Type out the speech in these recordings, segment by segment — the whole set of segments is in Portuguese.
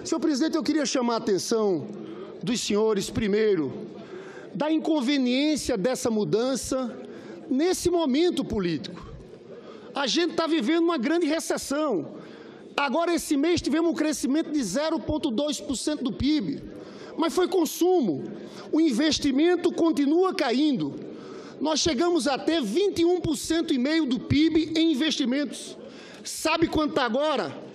Senhor presidente, eu queria chamar a atenção dos senhores, primeiro, da inconveniência dessa mudança nesse momento político. A gente está vivendo uma grande recessão. Agora, esse mês, tivemos um crescimento de 0,2% do PIB, mas foi consumo. O investimento continua caindo. Nós chegamos a ter 21,5% do PIB em investimentos. Sabe quanto está agora?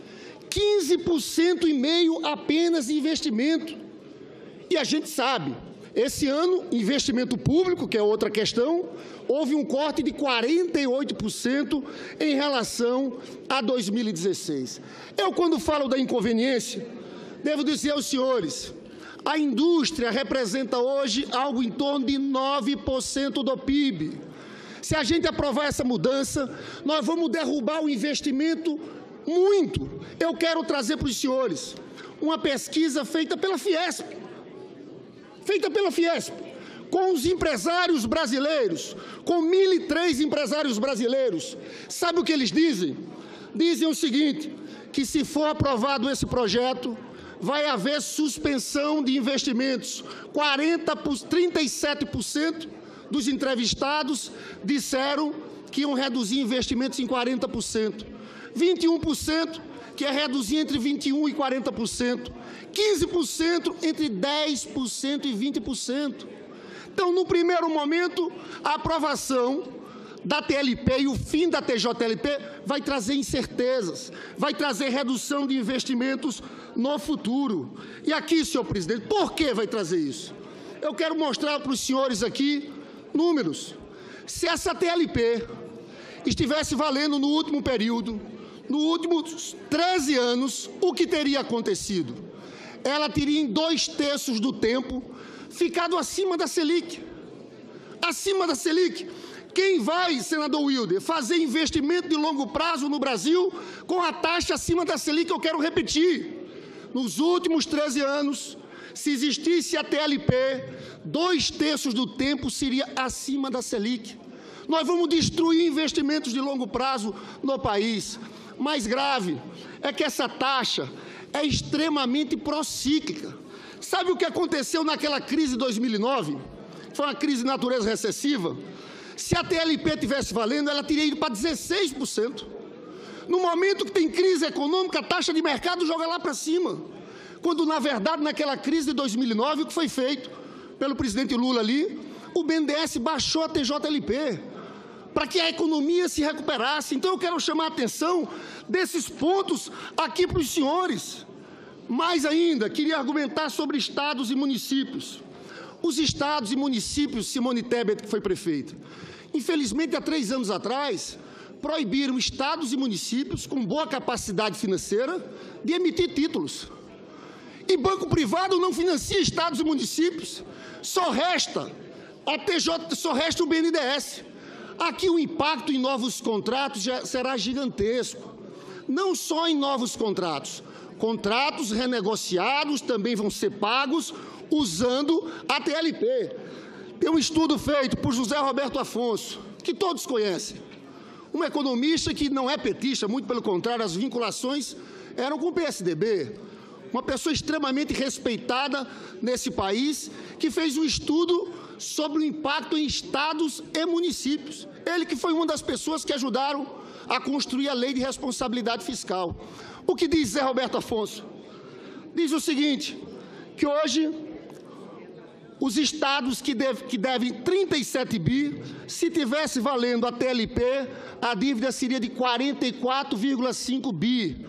15,5% apenas em investimento. E a gente sabe, esse ano, investimento público, que é outra questão, houve um corte de 48% em relação a 2016. Eu, quando falo da inconveniência, devo dizer aos senhores, a indústria representa hoje algo em torno de 9% do PIB. Se a gente aprovar essa mudança, nós vamos derrubar o investimento muito. Eu quero trazer para os senhores uma pesquisa feita pela Fiesp, com os empresários brasileiros, com 1.003 empresários brasileiros. Sabe o que eles dizem? Dizem o seguinte, que se for aprovado esse projeto, vai haver suspensão de investimentos. 37% dos entrevistados disseram que iam reduzir investimentos em 40%. 21% que é reduzir entre 21% e 40%. 15% entre 10% e 20%. Então, no primeiro momento, a aprovação da TLP e o fim da TJLP vai trazer incertezas, vai trazer redução de investimentos no futuro. E aqui, senhor presidente, por que vai trazer isso? Eu quero mostrar para os senhores aqui números. Se essa TLP estivesse valendo no último período, nos últimos 13 anos, o que teria acontecido? Ela teria, em 2/3 do tempo, ficado acima da Selic. Acima da Selic. Quem vai, senador Wilder, fazer investimento de longo prazo no Brasil com a taxa acima da Selic? Eu quero repetir. Nos últimos 13 anos, se existisse a TLP, 2/3 do tempo seria acima da Selic. Nós vamos destruir investimentos de longo prazo no país. Mais grave é que essa taxa é extremamente procíclica. Sabe o que aconteceu naquela crise de 2009? Foi uma crise de natureza recessiva. Se a TLP tivesse valendo, ela teria ido para 16%. No momento que tem crise econômica, a taxa de mercado joga lá para cima. Quando, na verdade, naquela crise de 2009, o que foi feito pelo presidente Lula ali, o BNDES baixou a TJLP para que a economia se recuperasse. Então, eu quero chamar a atenção desses pontos aqui para os senhores. Mais ainda, queria argumentar sobre estados e municípios. Os estados e municípios, Simone Tebet, que foi prefeita, infelizmente, há 3 anos atrás, proibiram estados e municípios com boa capacidade financeira de emitir títulos. E banco privado não financia estados e municípios, só resta o BNDES. Aqui o impacto em novos contratos já será gigantesco. Não só em novos contratos. Contratos renegociados também vão ser pagos usando a TLP. Tem um estudo feito por José Roberto Afonso, que todos conhecem. Um economista que não é petista, muito pelo contrário, as vinculações eram com o PSDB. Uma pessoa extremamente respeitada nesse país, que fez um estudo sobre o impacto em estados e municípios. Ele que foi uma das pessoas que ajudaram a construir a lei de responsabilidade fiscal. O que diz Zé Roberto Afonso? Diz o seguinte, que hoje os estados que devem 37 bi, se tivesse valendo a TLP, a dívida seria de 44,5 bi.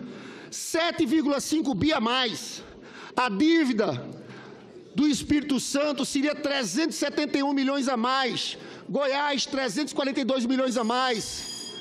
7,5 bi a mais. A dívida do Espírito Santo seria 371 milhões a mais. Goiás, 342 milhões a mais.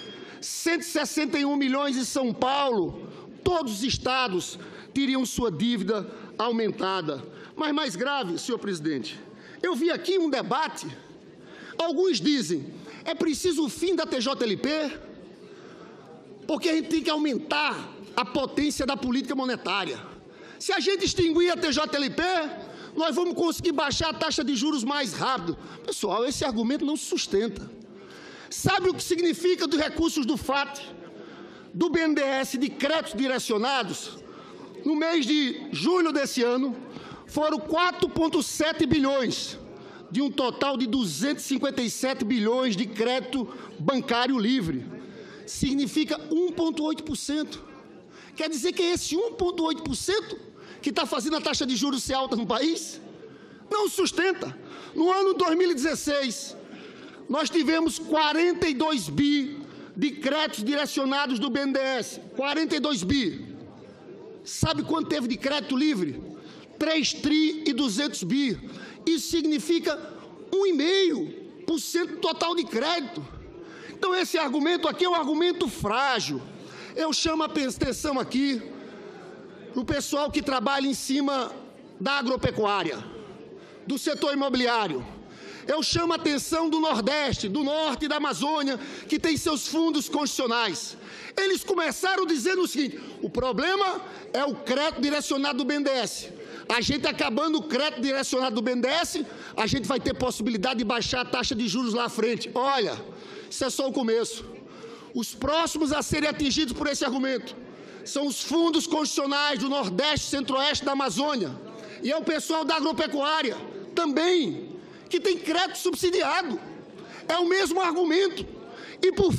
161 milhões em São Paulo. Todos os estados teriam sua dívida aumentada. Mas mais grave, senhor presidente, eu vi aqui um debate. Alguns dizem, é preciso o fim da TJLP, porque a gente tem que aumentar a potência da política monetária. Se a gente extinguir a TJLP, nós vamos conseguir baixar a taxa de juros mais rápido. Pessoal, esse argumento não se sustenta. Sabe o que significa dos recursos do FAT, do BNDES, de créditos direcionados? no mês de julho desse ano, foram 4,7 bilhões, de um total de 257 bilhões de crédito bancário livre. Significa 1,8%. Quer dizer que é esse 1,8% que está fazendo a taxa de juros ser alta no país? Não sustenta. No ano 2016, nós tivemos 42 bi de créditos direcionados do BNDES. 42 bi. Sabe quanto teve de crédito livre? 3 tri e 200 bi. Isso significa 1,5% do total de crédito. Então esse argumento aqui é um argumento frágil. Eu chamo a atenção aqui para o pessoal que trabalha em cima da agropecuária, do setor imobiliário. Eu chamo a atenção do Nordeste, do Norte e da Amazônia, que tem seus fundos constitucionais. Eles começaram dizendo o seguinte: o problema é o crédito direcionado do BNDES. A gente acabando o crédito direcionado do BNDES, a gente vai ter possibilidade de baixar a taxa de juros lá à frente. Olha, isso é só o começo. Os próximos a serem atingidos por esse argumento são os fundos constitucionais do Nordeste, Centro-Oeste da Amazônia. E é o pessoal da agropecuária também, que tem crédito subsidiado. É o mesmo argumento. E por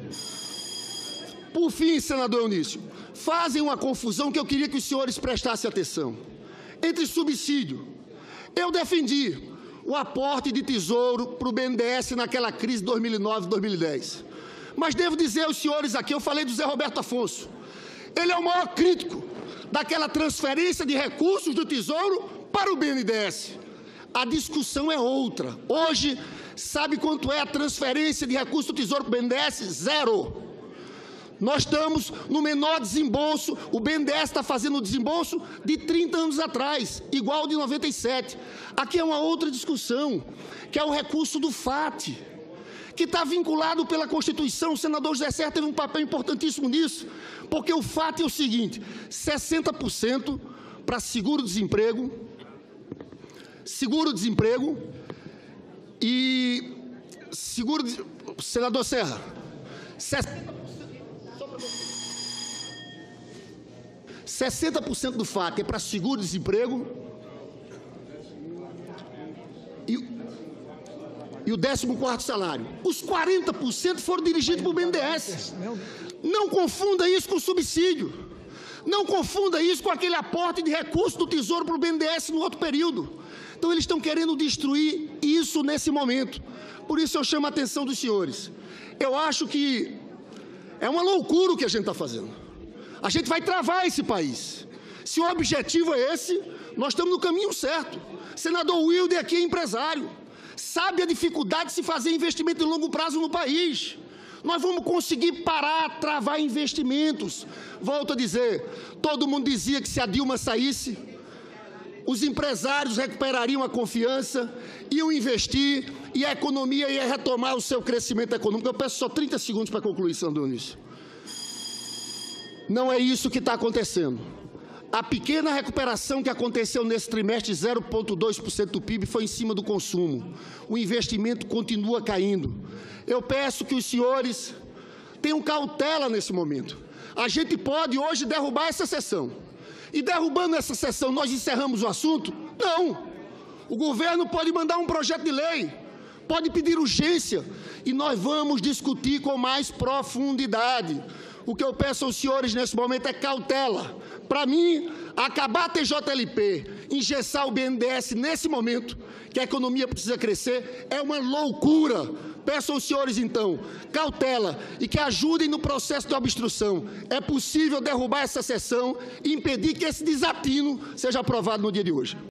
fim, senador Eunício, fazem uma confusão que eu queria que os senhores prestassem atenção. Entre subsídio, eu defendi o aporte de tesouro para o BNDES naquela crise de 2009-2010. Mas devo dizer aos senhores aqui, eu falei do Zé Roberto Afonso, ele é o maior crítico daquela transferência de recursos do Tesouro para o BNDES. A discussão é outra. Hoje, sabe quanto é a transferência de recursos do Tesouro para o BNDES? Zero. Nós estamos no menor desembolso, o BNDES está fazendo o desembolso de 30 anos atrás, igual ao de 97. Aqui é uma outra discussão, que é o recurso do FAT, que está vinculado pela Constituição. O senador José Serra teve um papel importantíssimo nisso, porque o FAT é o seguinte: 60% para seguro-desemprego e senador Serra, 60% do FAT é para seguro-desemprego e o 14º salário. Os 40% foram dirigidos para o BNDES. Não confunda isso com subsídio. Não confunda isso com aquele aporte de recursos do Tesouro para o BNDES no outro período. Então, eles estão querendo destruir isso nesse momento. Por isso, eu chamo a atenção dos senhores. Eu acho que é uma loucura o que a gente está fazendo. A gente vai travar esse país. Se o objetivo é esse, nós estamos no caminho certo. Senador Wilder aqui é empresário, sabe a dificuldade de se fazer investimento de longo prazo no país. Nós vamos conseguir parar, travar investimentos. Volto a dizer, todo mundo dizia que se a Dilma saísse, os empresários recuperariam a confiança, iam investir e a economia ia retomar o seu crescimento econômico. Eu peço só 30 segundos para concluir, senador Eunício. Não é isso que está acontecendo. A pequena recuperação que aconteceu nesse trimestre, 0,2% do PIB, foi em cima do consumo. O investimento continua caindo. Eu peço que os senhores tenham cautela nesse momento. A gente pode hoje derrubar essa sessão. E derrubando essa sessão, nós encerramos o assunto? Não. O governo pode mandar um projeto de lei, pode pedir urgência, e nós vamos discutir com mais profundidade. O que eu peço aos senhores nesse momento é cautela. Para mim, acabar a TJLP, engessar o BNDES nesse momento, que a economia precisa crescer, é uma loucura. Peço aos senhores, então, cautela e que ajudem no processo de obstrução. É possível derrubar essa sessão e impedir que esse desatino seja aprovado no dia de hoje.